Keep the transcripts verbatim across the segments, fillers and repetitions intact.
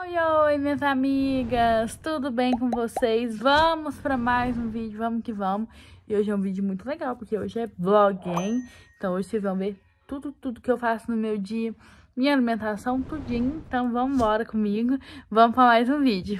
Oi, oi, minhas amigas, tudo bem com vocês? Vamos para mais um vídeo, vamos que vamos. E hoje é um vídeo muito legal, porque hoje é vlog, hein? Então hoje vocês vão ver tudo, tudo que eu faço no meu dia, minha alimentação, tudinho. Então vamos embora comigo, vamos para mais um vídeo.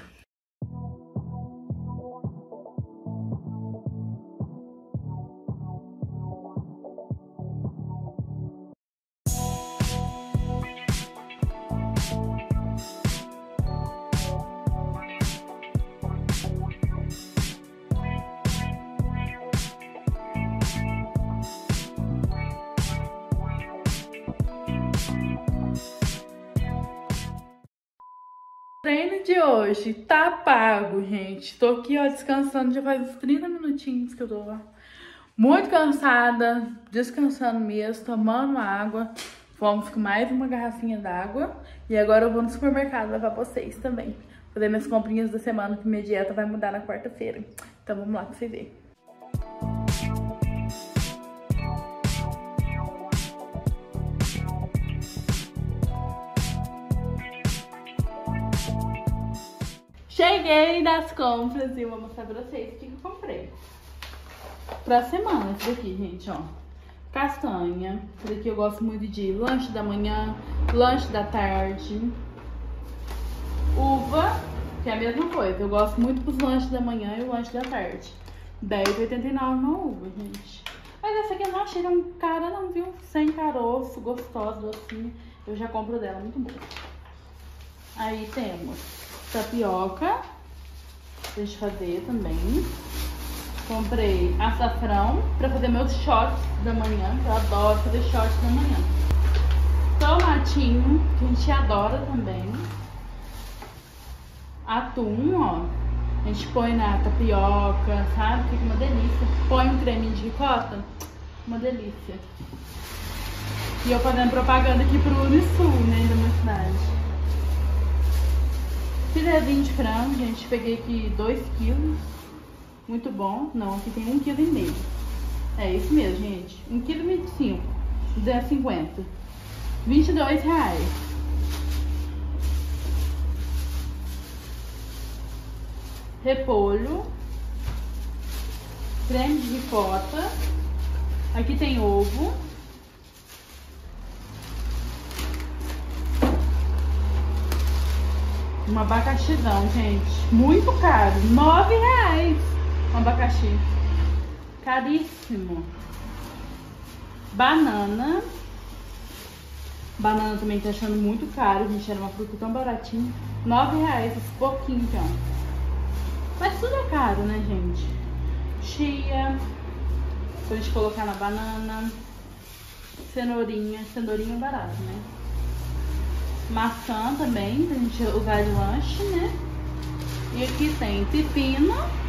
O treino de hoje tá pago, gente. Tô aqui, ó, descansando. Já faz uns trinta minutinhos que eu tô lá. Muito cansada, descansando mesmo, tomando água. Fomos com mais uma garrafinha d'água. E agora eu vou no supermercado levar vocês também. Fazer minhas comprinhas da semana, que minha dieta vai mudar na quarta-feira. Então vamos lá pra vocês verem. Cheguei das compras e eu vou mostrar pra vocês o que eu comprei pra semana. Esse daqui, gente, ó, castanha. Esse daqui eu gosto muito de lanche da manhã, lanche da tarde. Uva, que é a mesma coisa, eu gosto muito pros lanches da manhã e o lanche da tarde. dez reais e oitenta e nove centavos uma uva, gente. Mas essa aqui eu não achei tão cara não, viu? Sem caroço, gostosa assim. Eu já compro dela, muito boa. Aí temos tapioca, deixa eu fazer também. Comprei açafrão pra fazer meus shots da manhã, que eu adoro fazer shots da manhã. Tomatinho, que a gente adora também. Atum, ó, a gente põe na tapioca, sabe? Fica uma delícia. Põe um creme de ricota, uma delícia. E eu fazendo propaganda aqui pro Unisul, né, da minha cidade. Filezinho de frango, gente, peguei aqui dois quilos, muito bom. Não, aqui tem um quilo e meio. É isso mesmo, gente, um quilo e vinte e cinco, duzentos e cinquenta, vinte e dois reais. Repolho, creme de ricota, aqui tem ovo. Um abacaxizão, gente. Muito caro. nove reais. Um abacaxi. Caríssimo. Banana. Banana também tá achando muito caro. Gente, era uma fruta tão baratinha. nove reais. Esse pouquinho aqui, ó. Mas tudo é caro, né, gente? Chia. Pra gente colocar na banana. Cenourinha. Cenourinha é barato, né? Maçã também, pra gente usar de lanche, né? E aqui tem pepino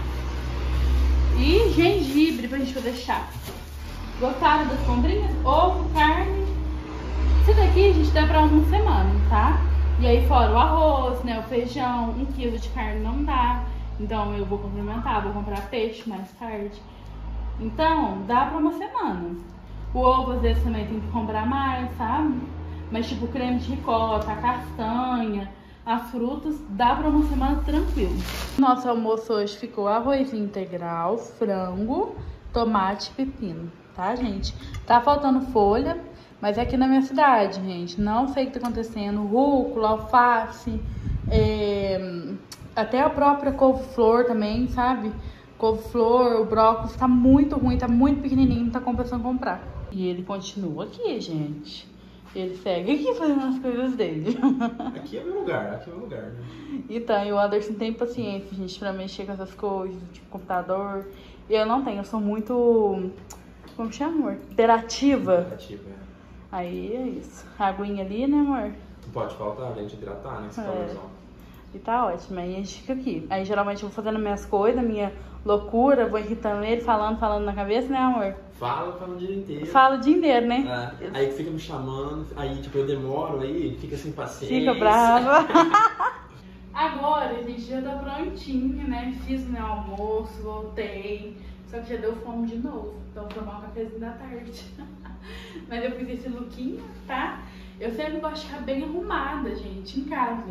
e gengibre pra gente fazer chá. Gostaram das comprinhas? Ovo, carne. Isso daqui a gente dá pra uma semana, tá? E aí fora o arroz, né? O feijão, um quilo de carne não dá. Então eu vou complementar, vou comprar peixe mais tarde. Então dá pra uma semana. O ovo às vezes também tem que comprar mais, sabe? Mas tipo, creme de ricota, a castanha, as frutas, dá pra uma semana tranquilo. Nosso almoço hoje ficou arroz integral, frango, tomate e pepino, tá, gente? Tá faltando folha, mas é aqui na minha cidade, gente. Não sei o que tá acontecendo. Rúcula, alface, é... até a própria couve-flor também, sabe? Couve-flor, o brócolis tá muito ruim, tá muito pequenininho, não tá compensando comprar. E ele continua aqui, gente. Ele segue aqui fazendo as coisas dele. Aqui é meu lugar, aqui é meu lugar, né? Então, e o Anderson tem paciência, gente, pra mexer com essas coisas, tipo computador. Eu não tenho, eu sou muito... Como chama, amor? Interativa. Interativa, é. Aí é isso. A aguinha ali, né, amor? Não pode faltar, além de hidratar, né? Esse É. calorzão. E tá ótimo, aí a gente fica aqui. Aí geralmente eu vou fazendo minhas coisas, minha loucura, vou irritando ele, falando, falando na cabeça, né, amor? Fala, fala o dia inteiro. Fala o dia inteiro, né? É. Aí fica me chamando, aí tipo eu demoro, aí ele fica sem paciência. Fica brava. Agora a gente já tá prontinha, né? Fiz meu almoço, voltei. Só que já deu fome de novo. Então vou tomar um cafezinho da tarde. Mas eu fiz esse lookinho, tá? Eu sempre gosto de ficar bem arrumada, gente, em casa.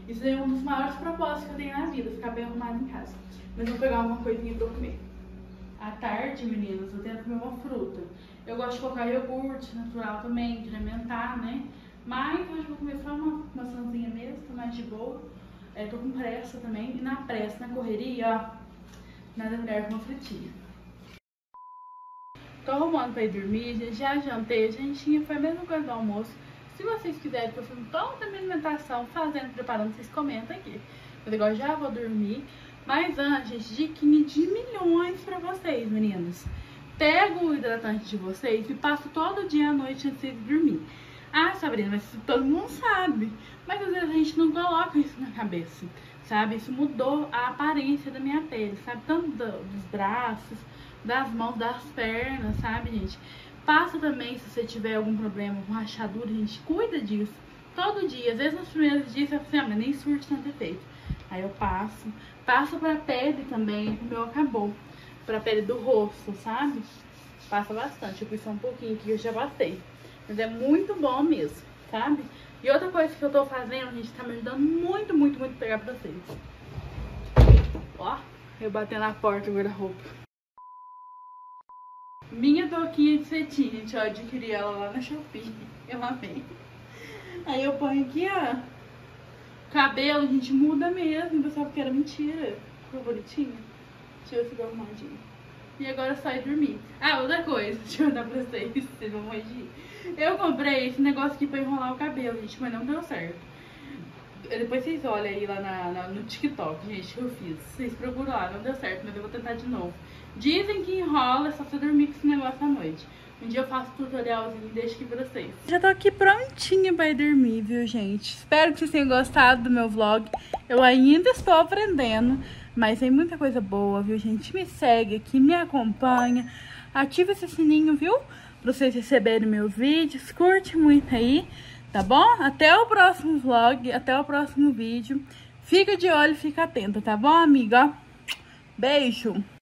Isso é um dos maiores propósitos que eu tenho na vida, ficar bem arrumado em casa. Mas vou pegar uma coisinha pra eu comer. À tarde, meninas, eu tento comer uma fruta. Eu gosto de colocar iogurte natural também, incrementar, né? Mas hoje eu vou comer só uma maçãzinha mesmo, tô mais de boa. É, tô com pressa também. E na pressa, na correria, ó, nada melhor que uma frutinha. Tô arrumando pra ir dormir, já jantei, a jantinha foi a mesma coisa do almoço. Se vocês quiserem que eu filme toda a minha alimentação, fazendo, preparando, vocês comentam aqui. Mas agora já vou dormir. Mas antes, gente, diquinha de milhões pra vocês, meninas. Pego o hidratante de vocês e passo todo dia à noite antes de dormir. Ah, Sabrina, mas isso todo mundo sabe. Mas às vezes a gente não coloca isso na cabeça, sabe? Isso mudou a aparência da minha pele, sabe? Tanto dos braços, das mãos, das pernas, sabe, gente? Passa também se você tiver algum problema com rachadura, gente, cuida disso. Todo dia, às vezes nos primeiros dias você fala assim, ah, mas nem surte tanto efeito. Aí eu passo, passo pra pele também, o meu acabou. Pra pele do rosto, sabe? Passa bastante, eu pus só um pouquinho aqui que eu já passei. Mas é muito bom mesmo, sabe? E outra coisa que eu tô fazendo, gente, tá me ajudando muito, muito, muito a pegar pra vocês. Ó, eu batendo na porta do guarda-roupa. Minha touquinha de cetim, gente, eu adquiri ela lá na Shopee. Eu amei. Aí eu ponho aqui, ó. Cabelo, gente, muda mesmo. Eu pensava que era mentira. Ficou bonitinho. Deixa eu ficar arrumadinho. E agora é só ir dormir. Ah, outra coisa, deixa eu mandar pra vocês, vocês vão morrer. Eu comprei esse negócio aqui pra enrolar o cabelo, gente, mas não deu certo. Depois vocês olham aí lá na, na, no TikTok, gente, que eu fiz. Vocês procuram lá, não deu certo, mas eu vou tentar de novo. Dizem que enrola, é só você dormir com esse negócio à noite. Um dia eu faço tutorialzinho e deixo aqui pra vocês. Já tô aqui prontinha pra ir dormir, viu, gente? Espero que vocês tenham gostado do meu vlog. Eu ainda estou aprendendo, mas tem muita coisa boa, viu, gente? Me segue aqui, me acompanha. Ativa esse sininho, viu? Pra vocês receberem meus vídeos. Curte muito aí, tá bom? Até o próximo vlog, até o próximo vídeo. Fica de olho, fica atenta, tá bom, amiga? Beijo!